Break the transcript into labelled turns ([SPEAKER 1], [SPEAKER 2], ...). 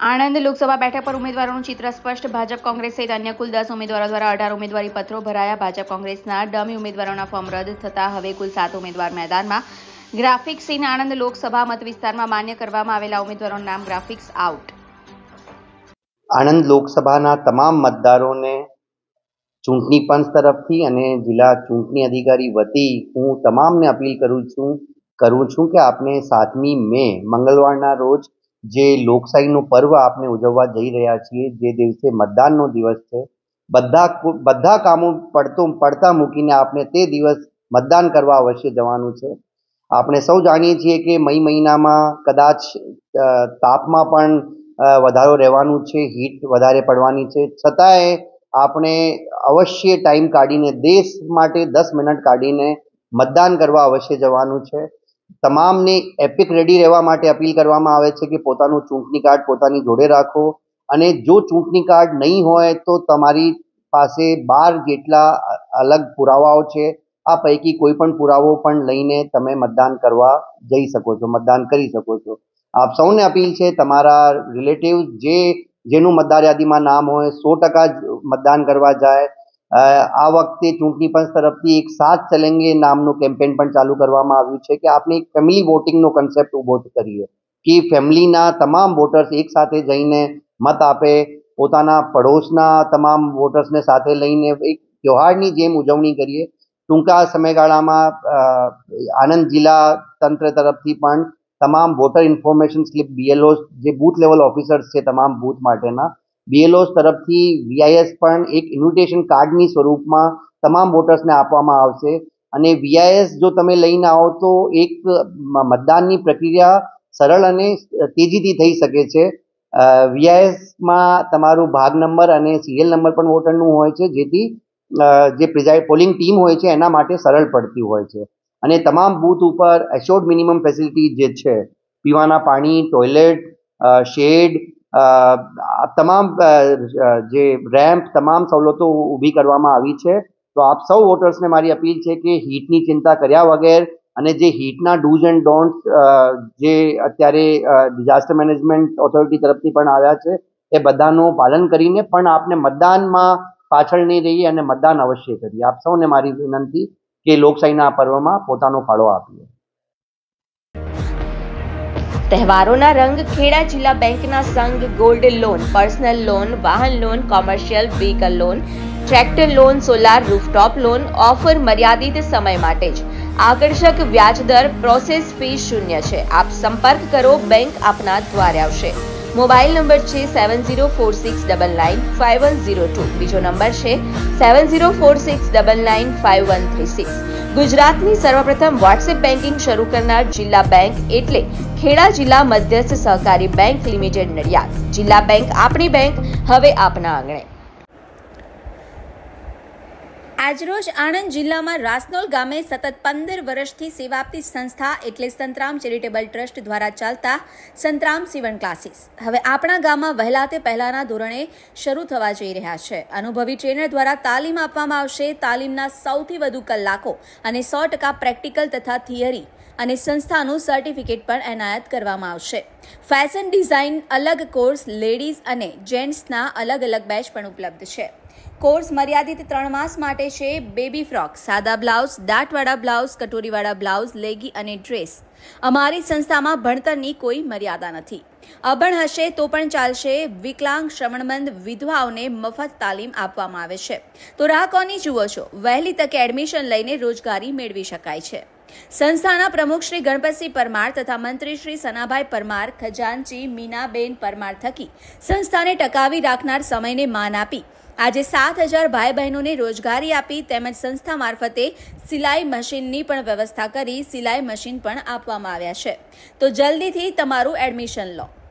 [SPEAKER 1] આણંદ લોકસભા બેઠક પર ઉમેદવારોનું ચિત્ર સ્પષ્ટ. ભાજપ કોંગ્રેસ સહિત અન્ય કુલ 10 ઉમેદવારો દ્વારા 18 ઉમેદવારી પત્રો ભરાયા. ભાજપ કોંગ્રેસના ડમી ઉમેદવારોના ફોર્મ રદ થતા હવે કુલ 7 ઉમેદવાર મેદાનમાં. ગ્રાફિક્સ ઇન આણંદ લોકસભા મત વિસ્તારમાં માન્ય કરવામાં આવેલા ઉમેદવારોનું નામ ગ્રાફિક્સ આઉટ.
[SPEAKER 2] આણંદ લોકસભાના તમામ મતદારોને ચૂંટણી પંચ તરફથી અને જિલ્લા ચૂંટણી અધિકારી વતી હું તમામને અપીલ કરું છું કે આપણે 7મી મે મંગળવારના રોજ જે લોકશાહીનું પર્વ આપણે ઉજવવા જઈ રહ્યા છીએ, જે દિવસે મતદાનનો દિવસ છે, બધા કામો પડતા મૂકીને આપણે તે દિવસ મતદાન કરવા અવશ્ય જવાનું છે. આપણે સૌ જાણીએ છીએ કે મઈ મહિનામાં કદાચ તાપમાં પણ વધારો રહેવાનું છે, હીટ વધારે પડવાની છે, છતાંય આપણે અવશ્ય ટાઈમ કાઢીને દેશ માટે 10 મિનિટ કાઢીને મતદાન કરવા અવશ્ય જવાનું છે. તમામને એપિક રેડી રહેવા માટે અપીલ કરવામાં આવે છે કે પોતાનું ચૂંટણી કાર્ડ પોતાની જોડે રાખો, અને જો ચૂંટણી કાર્ડ નહીં હોય તો તમારી પાસે 12 જેટલા અલગ પુરાવાઓ છે. આ પૈકી કોઈ પણ પુરાવો પણ લઈને તમે મતદાન કરવા જઈ શકો છો, મતદાન કરી શકો છો. આપ સૌને અપીલ છે, તમારા રિલેટિવ જેનું મતદાર યાદીમાં નામ હોય 100% મતદાન કરવા જાય. આ વખતે ચૂંટણી પંચ તરફથી એક સાથ ચલેંગે નામનું કેમ્પેન પણ ચાલુ કરવામાં આવ્યું છે કે આપણે એક ફેમિલી વોટિંગનો કન્સેપ્ટ ઊભો કરીએ કે ફેમિલીના તમામ વોટર્સ એક સાથે જઈને મત આપે, પોતાના પડોશના તમામ વોટર્સને સાથે લઈને એક ત્યોહારની જેમ ઉજવણી કરીએ. ટૂંકા સમયગાળામાં આણંદ જિલ્લા તંત્ર તરફથી પણ તમામ વોટર ઇન્ફોર્મેશન સ્લિપ BLOs જે બૂથ લેવલ ઓફિસર્સ છે તમામ બૂથ માટેના BLOs તરફથી VIS પણ એક ઇન્વિટેશન કાર્ડની સ્વરૂપમાં તમામ વોટર્સને આપવામાં આવશે. અને VIS જો તમે લઈને આવો તો એક મતદાનની પ્રક્રિયા સરળ અને તેજીથી થઈ શકે છે. VISમાં તમારું ભાગ નંબર અને સિરિયલ નંબર પણ વોટરનું હોય છે, જેથી જે પોલિંગ ટીમ હોય છે એના માટે સરળ પડતી હોય છે. અને તમામ બૂથ ઉપર એશ્યોર્ડ મિનિમમ ફેસિલિટી જે છે, પીવાના પાણી, ટોયલેટ, શેડ, તમામ જે રેમ્પ, તમામ સવલતો ઊભી કરવામાં આવી છે. તો આપ સૌ વોટર્સને મારી અપીલ છે કે હીટની ચિંતા કર્યા વગર અને જે હીટના ડૂઝ એન્ડ ડોન્ટ્સ જે અત્યારે ડિઝાસ્ટર મેનેજમેન્ટ ઓથોરિટી તરફથી પણ આવ્યા છે એ બધાનું પાલન કરીને પણ આપણે મતદાનમાં પાછળ નહીં રહીએ અને મતદાન અવશ્ય કરીએ. આપ સૌને મારી વિનંતી કે લોકશાહીના આ પર્વમાં પોતાનો ફાળો આપીએ.
[SPEAKER 1] તહેવારોના રંગ ખેડા જિલ્લા બેંકના સંઘ ગોલ્ડ લોન, પર્સનલ લોન, વાહન loan, commercial vehicle loan, tractor loan, solar rooftop loan offer મર્યાદિત સમય માટે જ. આકર્ષક વ્યાજ દર, પ્રોસેસ ફી 0 છે. આપ સંપર્ક કરો, બેંક આપના દ્વારે આવશે. મોબાઈલ નંબર છે 7046995102. બીજો નંબર છે 7046995136. ગુજરાતની સર્વપ્રથમ વોટ્સએપ બેન્કિંગ શરૂ કરનાર જિલ્લા બેંક એટલે ખેડા જિલ્લા મધ્યસ્થ સહકારી બેંક લિમિટેડ નડિયાદ. જિલ્લા બેંક આપણી બેંક, હવે આપના આંગણે.
[SPEAKER 3] આજરોજ આણંદ જિલ્લામાં રાસનોલ ગામે સતત 15 વર્ષથી સેવા આપતી સંસ્થા એટલે સંતરામ ચેરિટેબલ ટ્રસ્ટ દ્વારા ચાલતા સંતરામ સીવણ ક્લાસીસ હવે આપણા ગામમાં વહેલા તે પહેલાના ધોરણે શરૂ થવા જઈ રહ્યા છે. અનુભવી ટ્રેનર દ્વારા તાલીમ આપવામાં આવશે. તાલીમના સૌથી વધુ કલાકો અને 100% પ્રેક્ટિકલ તથા થિયરી અને સંસ્થાનું સર્ટિફિકેટ પણ એનાયત કરવામાં આવશે. ફેશન ડિઝાઇન અલગ કોર્સ, લેડીઝ અને જેન્ટ્સના અલગ અલગ બેચ પણ ઉપલબ્ધ છે. કોર્સ મર્યાદિત 3 માસ માટે છે. બેબી ફ્રોક, સાદા બ્લાઉઝ, દાંતવાળા બ્લાઉઝ, કટોરીવાળા બ્લાઉઝ, લેગી અને ડ્રેસ. અમારી સંસ્થામાં ભણતરની કોઈ મર્યાદા નથી. અભણ હશે તો પણ ચાલશે. વિકલાંગ, શ્રવણમંદ, વિધવાઓને મફત તાલીમ આપવામાં આવે છે. તો રાહ કોની જુઓ છો? વહેલી તકે એડમિશન લઈને રોજગારી મેળવી શકાય છે. સંસ્થાના પ્રમુખ શ્રી ગણપતસિંહ પરમાર તથા મંત્રી શ્રી સનાભાઈ પરમાર, ખજાનચી મીનાબેન પરમાર થકી સંસ્થાને ટકાવી રાખનાર સમયને માન આપી આજે 7000 ભાઈ બહેનોને રોજગારી આપી તેમજ સંસ્થા મારફતે સિલાઈ મશીનની પણ વ્યવસ્થા કરી સિલાઈ મશીન પણ આપવામાં આવ્યા છે. તો જલ્દીથી તમારું એડમિશન લો.